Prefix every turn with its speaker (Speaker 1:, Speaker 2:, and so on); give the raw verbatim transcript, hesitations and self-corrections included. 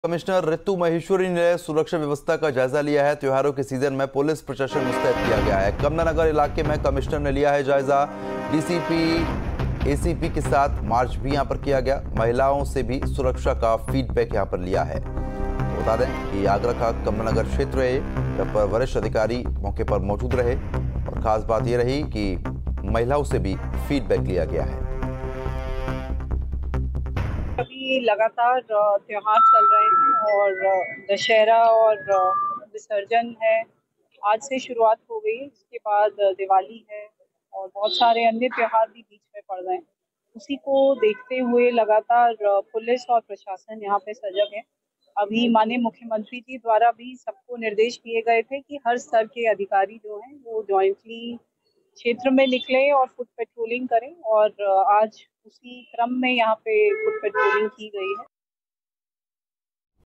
Speaker 1: Commissioner ऋतु महेश्वरी ने सुरक्षा व्यवस्था का जायजा लिया है। त्योहारों के सीजन में पुलिस प्रशासन मुस्तैद किया गया है। कमला नगर इलाके में कमिश्नर ने लिया है जायजा। डीसीपी एसीपी के साथ मार्च भी यहां पर किया गया। महिलाओं से भी सुरक्षा का फीडबैक यहां पर लिया है। तो बता दें कि आगरा का कमला नगर क्षेत्र है, जहां पर वरिष्ठ अधिकारी मौके पर मौजूद रहे और खास बात यह रही कि महिलाओं से भी फीडबैक लिया गया है।
Speaker 2: अभी लगातार त्योहार चल रहे हैं और दशहरा और विसर्जन है, आज से शुरुआत हो गई। इसके बाद दिवाली है और बहुत सारे अन्य त्योहार भी बीच में पड़ रहे हैं। उसी को देखते हुए लगातार पुलिस और प्रशासन यहाँ पे सजग है। अभी माननीय मुख्यमंत्री जी द्वारा भी सबको निर्देश दिए गए थे कि हर स्तर के अधिकारी जो हैं वो जॉइंटली क्षेत्र में निकले और फुट पेट्रोलिंग करें, और आज उसी क्रम में यहाँ पे फुट पेट्रोलिंग की गई है।